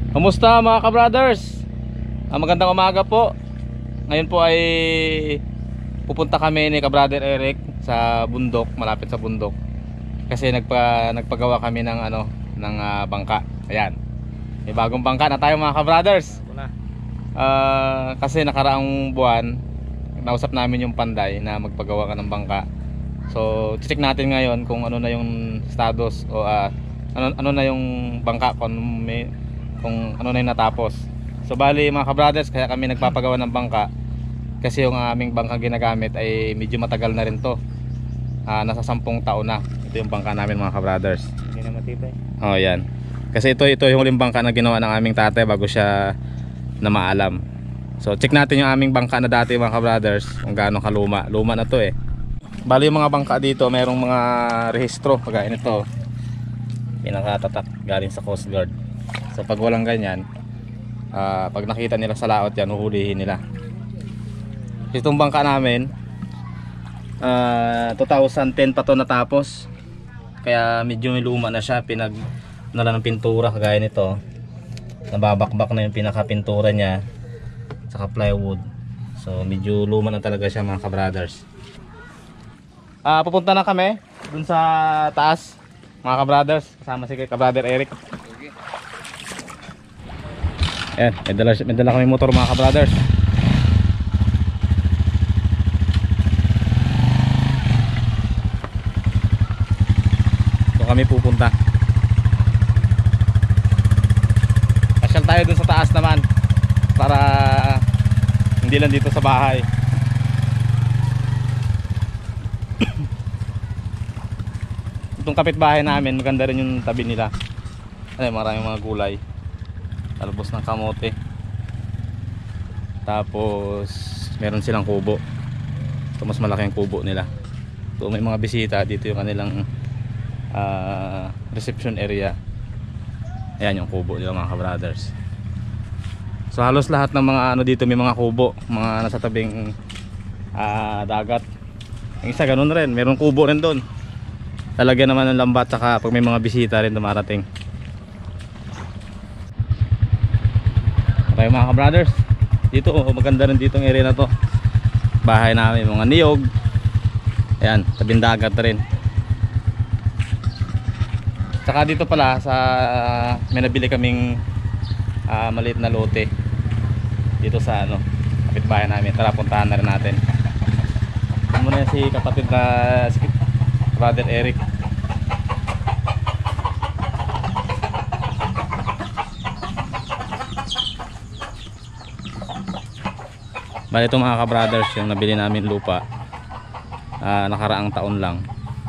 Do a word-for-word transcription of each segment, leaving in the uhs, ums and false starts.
Kamusta mga ka-brothers? Ah, magandang umaga po. Ngayon po ay pupunta kami ni ka-brother Eric sa bundok, malapit sa bundok. Kasi nagpa nagpagawa kami ng ano, ng uh, bangka. Ayan. May bagong bangka na tayo mga ka-brothers. Uh, kasi nakaraang buwan nausap namin yung Panday na magpagawa ka ng bangka. So, check natin ngayon kung ano na yung status o uh, ano ano na yung bangka, kung may kung ano na yung natapos. So bali mga ka-brothers, kaya kami nagpapagawa ng bangka kasi yung aming bangka ginagamit ay medyo matagal na rin to. uh, Nasa sampung taon na. Ito yung bangka namin mga ka-brothers. Hindi na matibay. Oh yan. Kasi ito, ito yung huling bangka na ginawa ng aming tatay bago siya na maalam. So check natin yung aming bangka na dati mga ka-brothers, kung gaano kaluma. Luma na to eh. Bali yung mga bangka dito merong mga rehistro. Kagaya nito, pinakatatak galing sa Coast Guard. So pag walang ganyan, uh, pag nakita nila sa laot yan, uhulihin nila. Itong bangka namin uh, twenty ten pa to natapos. Kaya medyo may luma na siya. Pinag nala ng pintura kagaya nito. Nababakbak na yung pinaka-pintura niya, saka plywood. So medyo luma na talaga siya mga ka-brothers. uh, Pupunta na kami dun sa taas mga ka-brothers, kasama si ka-brother Eric. Ayan, may dala, may dala kami motor mga ka-brothers. So kami pupunta. Pasyal tayo dun sa taas naman para hindi lang dito sa bahay. Itong kapitbahay namin, maganda rin yung tabi nila. Ay, maraming mga gulay. Talbos ng kamote. Tapos meron silang kubo. Ito mas malaki ang kubo nila. So may mga bisita dito, yung kanilang uh, reception area. Ayan yung kubo nila mga ka-brothers. So halos lahat ng mga ano dito may mga kubo, mga nasa tabing uh, dagat. Yung isa ganun rin, meron kubo rin doon. Talagyan naman ng lambat, saka pag may mga bisita rin dumarating. Okay mga ka-brothers, dito oh, maganda rin dito ang area na to. Bahay namin, mga niyog. Ayan, tabing dagat rin. Saka dito pala sa uh, may nabili kaming uh, maliit na lote dito sa ano, kapitbahay namin. Tara, puntahan na rin natin. Ito muna si kapatid na si brother Eric. Bali ito mga ka-brothers, yung nabili namin lupa uh, nakaraang taon lang,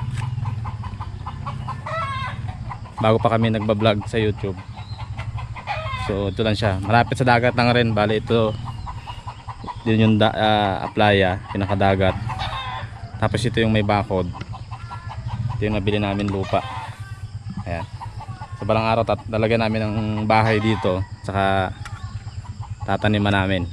bago pa kami nagbablog sa YouTube. So ito lang siya, malapit sa dagat lang rin. Bali ito din yung da, uh, playa, pinakadagat. Tapos ito yung may bakod. Ito yung nabili namin lupa. Ayan, sa balang araw lalagyan namin ng bahay dito, saka tataniman namin.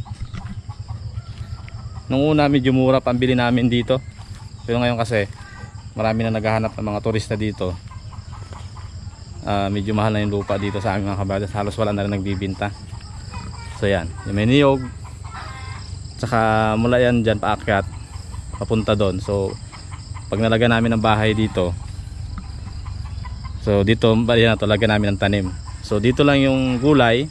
Nung una medyo mura pa ang bili namin dito, pero ngayon kasi marami na naghahanap ng mga turista dito. uh, Medyo mahal na yung lupa dito sa aming mga kabrothers. Halos wala na rin nagbibinta. So yan, yung may niyog, saka mula yan dyan paakyat papunta doon. So pag nalagyan namin ng bahay dito, so dito bali na to, lagyan namin ng tanim. So dito lang yung gulay.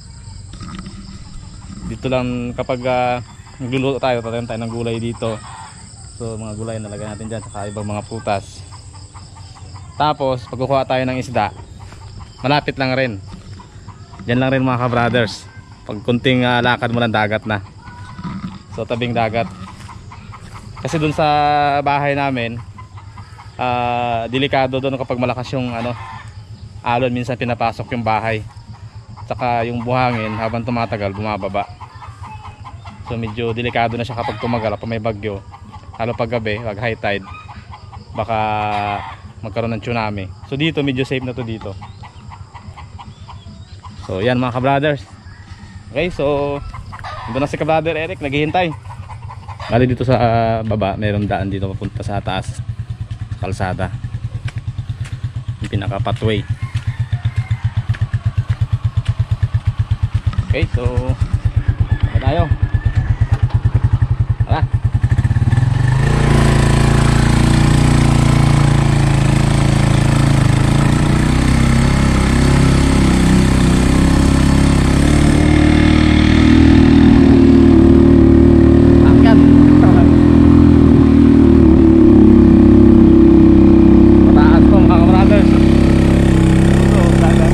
Dito lang kapag uh, nagluluto tayo, tatanim tayo ng gulay dito. So mga gulay nalagyan natin dyan, saka ibang mga prutas. Tapos pag kukuha tayo ng isda, malapit lang rin. Diyan lang rin mga ka-brothers. Pag kunting uh, lakad mo lang dagat na. So tabing dagat. Kasi dun sa bahay namin, uh, delikado doon kapag malakas yung ano, alon. Minsan pinapasok yung bahay, saka yung buhangin habang tumatagal bumababa. So medyo delikado na siya kapag tumagal, kapag may bagyo. Lalo pag gabi, pag high tide, baka magkaroon ng tsunami. So dito medyo safe na to dito. So yan mga ka-brothers. Okay, so ito na si ka-brother Eric, naghihintay. Bali dito sa uh, baba, mayroong daan dito papunta sa taas, kalsada. Yung pinaka pathway. Okay, so baba tayo. Tara. Akyat. Mataas to mga brothers. So, dagat.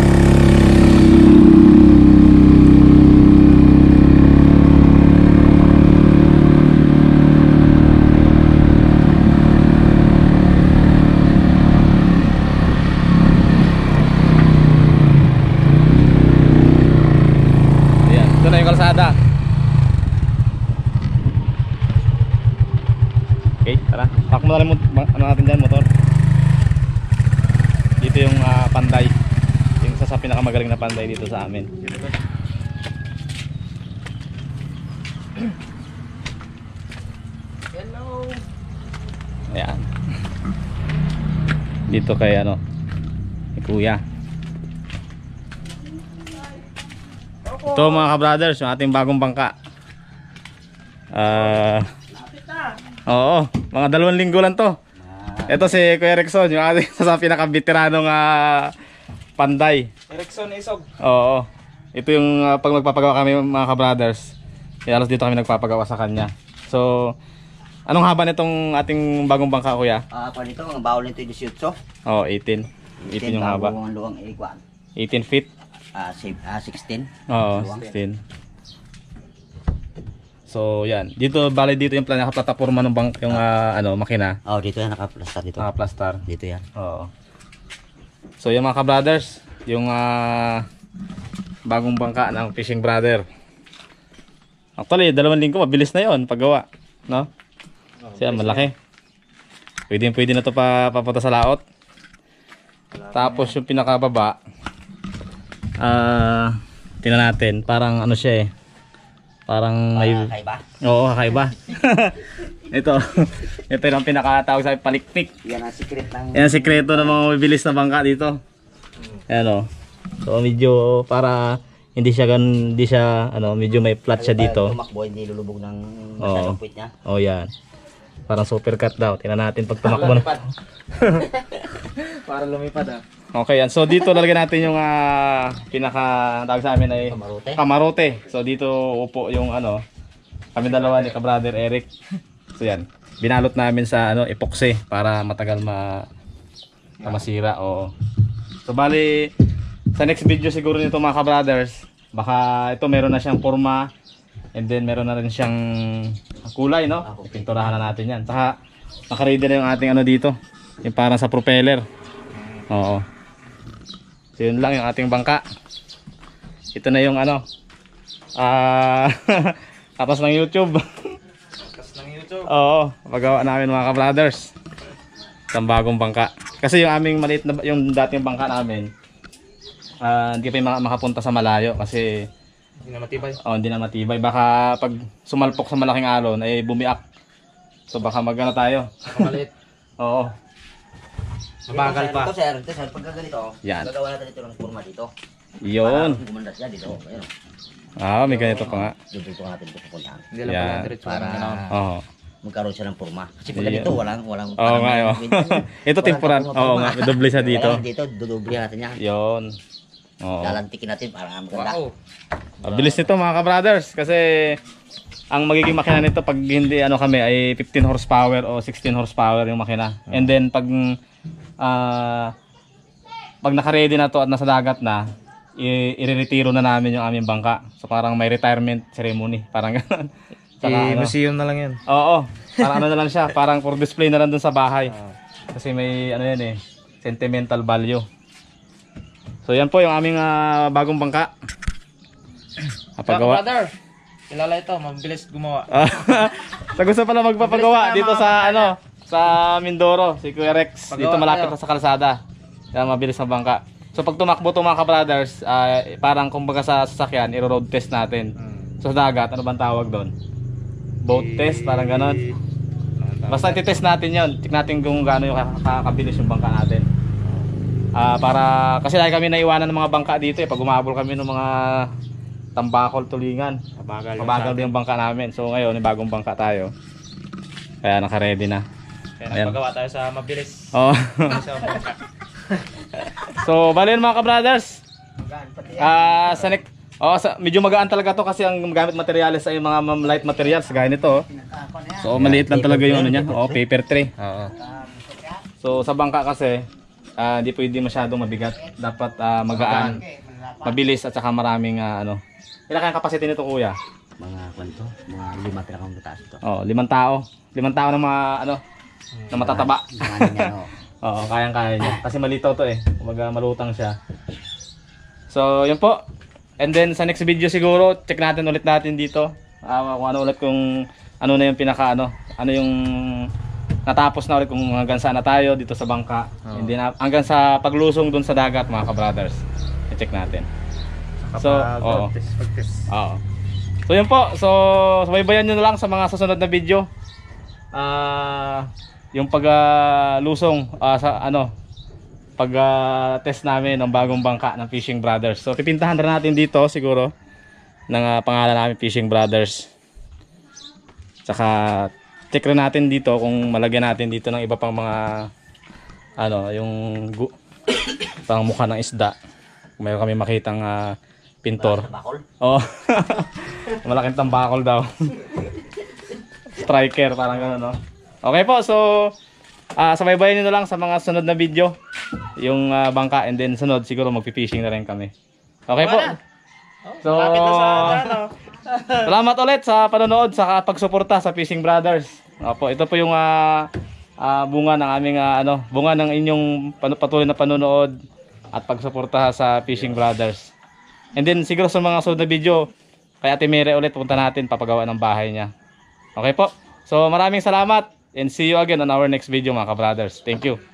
Ayan, ito na yung kalsada. Okay, tara. Park mo na lang mo, ano natin dyan, motor. Dito yung ah, panday. Yung isa sa pinakamagaling na panday dito sa amin. Hello. Ayan. Dito kay ano, kay kuya. Ito mga ka-brothers, yung ating bagong bangka. Ah, oo, mga dalawang linggo lang to. Ito si Kuya Rexon, yung ating sa pinaka-veteranong ah, panday. Erickson Isog. Oo. Ito yung ah, pag magpapagawa kami mga ka-brothers. Kaya alas dito kami nagpapagawa sa kanya. So, anong haba nitong ating bagong bangka, kuya? Ah, pa nito ang bawal nito eighteen. Oh, eighteen. eighteen yung haba. Ang luwang iguan. eighteen feet. Ah, si ah, sixteen. Oo, Luwang. sixteen. So, yan. Dito, bali dito yung plan plataforma ng bank, yung ah, ano, makina. Oh, dito yan naka-plastar dito. Naka-plastar. Dito yan. Oo. So, yung mga ka-brothers, yung ah, bagong bangka ng Fishing Brother. Actually, dalawang linggo, mabilis na yon paggawa. No? Siya, malaki. Pwede, pwede na to pa, papunta sa laot. Tapos yung pinakababa, ah, tingnan natin, parang ano siya eh. Parang may... Ah, kaiba. Oo, kakaiba. Ito. Ito yung pinakatawag sa palikpik. Yan ang secret ng Yan ang sikreto ng mga mabilis na bangka dito. Ayan o. So medyo para hindi siya gan, hindi siya ano, medyo may flat siya dito. Tumakbo, hindi lulubog ng Oo. masyadong puwit niya. Oh, yan. Parang super cut daw. Tingnan natin pag tumakbo na. Para lumipad ah. Okay, yan. So dito lalagyan natin yung ah, pinaka tawag sa amin ay Kamarote. kamarote. So dito upo yung ano, kami dalawa ni ka-brother Eric. So yan. Binalot namin sa ano, epoxy para matagal ma na masira o. So bali sa next video siguro nito mga ka-brothers, baka ito meron na siyang forma and then meron na rin siyang kulay, no? Pinturahan na natin yan. Saka naka-ready na yung ating ano dito, yung parang sa propeller. Oo. So yun lang yung ating bangka. Ito na yung ano, ah tapos ng YouTube. Kas ng YouTube. Oo, paggawa namin mga ka-brothers. Isang bagong bangka. Kasi yung aming maliit na yung dating bangka namin, ah hindi pa yung makapunta sa malayo kasi Hindi na matibay. oh, hindi na matibay. Baka pag sumalpok sa malaking alon ay bumiak. So baka magano tayo. Kamalit. Oo. Mabagal pa. Ito sir, ito sir, pagka ganito, Yan. gagawa natin ito ng forma dito. Yun. Para gumanda siya dito. Ayun. Ah, may ganito pa nga. Dito natin ito pupuntahan. Hindi lang Yan. pala diretso Para ng Oo. magkaroon siya ng forma. Kasi pag Yan. ganito, walang, walang, Oo parang nga, may- oh. may- Ito walang temporal. forma-forma. Oo nga, may doble siya dito. Kailangan dito, dudoblihan natin yan. Yun. Oo. Lalantikin natin para maganda. Wow. Mabilis nito mga ka-brothers kasi ang magiging makina nito pag hindi ano kami ay fifteen horsepower o sixteen horsepower yung makina. And then pag ah pag naka-ready na to at nasa dagat na, i- i-retiro na namin yung aming bangka. So parang may retirement ceremony, parang gano'n. Saka, ano, I-museum na lang yan. oo, parang ano na lang siya, parang for display na lang dun sa bahay. Kasi may ano yan eh, sentimental value. So yan po yung aming ah, bagong bangka. Napagawa. Brother, kilala ito, mabilis gumawa. Sa gusto pala magpapagawa dito sa ano, sa Mindoro, si Kuya Rex. Dito Pagawa malapit tayo. na sa kalsada. Yan mabilis na bangka. So pag tumakbo to mga ka-brothers, ah, parang kumbaga sa sasakyan, i-road test natin. So sa dagat, ano bang tawag doon? Boat test, parang ganon. Basta i-test natin yon. Tignan natin kung gaano yung kakabilis yung bangka natin. Ah, para kasi lagi kami naiwanan ng mga bangka dito eh pag umabol kami ng mga Tambakol Tulingan. Mabagal. Mabagal din yung bangka namin. So ngayon, may bagong bangka tayo. Kaya naka-ready na. Kaya Ayan. nagpagawa tayo sa mabilis. Oh. Sa bangka. So, bali yun mga ka-brothers. Ah, sa next Oh, sa, medyo magaan talaga to kasi ang gamit materials ay mga ma'am, light materials gaya nito. Oh. So, maliit lang talaga yung ano niya. Oh, paper tray. Oo. So, sa bangka kasi ah, hindi pwede masyadong mabigat. Dapat ah, magaan, mabilis at saka maraming ah, ano. Ilan kayang capacity nito, kuya? Mga kwento, mga lima pinakang mataas ito. Oh, limang tao. Limang tao na mga ano, na matataba. Mga niya, no? Oo, kayang-kaya niya. Kasi malitaw to eh. Kumbaga malutang siya. So, yun po. And then sa next video siguro, check natin ulit natin dito. Uh, kung ano ulit kung ano na yung pinaka ano, ano yung natapos na ulit kung hanggang saan na tayo dito sa bangka. Oo. And then uh, hanggang sa paglusong dun sa dagat mga ka-brothers. I-check natin. So, oo. Pag-test, pag-test. Oo. So yun po. So, subaybayan nyo na lang sa mga susunod na video. Ah, yung pag-lusong ah, sa ano, pag-test namin ng bagong bangka ng Fishing Brothers. So pipintahan rin natin dito siguro ng ah, pangalan namin Fishing Brothers. Tsaka check rin natin dito kung malagyan natin dito ng iba pang mga ano, yung gu- pang mukha ng isda. Kung mayroon kami makitang ah, pintor. Bakol. Oh. Malaking tambakol daw. Striker, parang gano'n, no? Okay po, so ah sabaybayan nyo na lang sa mga sunod na video yung ah, bangka, and then sunod siguro magpi-fishing na rin kami. Okay po. So, Lapit na sa ano. salamat ulit sa panonood sa pagsuporta sa Fishing Brothers. Opo, ito po yung ah, ah, bunga ng aming ah, ano, bunga ng inyong panu- patuloy na panonood at pagsuporta sa Fishing Brothers. And then siguro sa mga sunod na video, kay Ate Mere ulit punta natin papagawa ng bahay niya. Okay po. So maraming salamat and see you again on our next video mga ka-brothers. Thank you.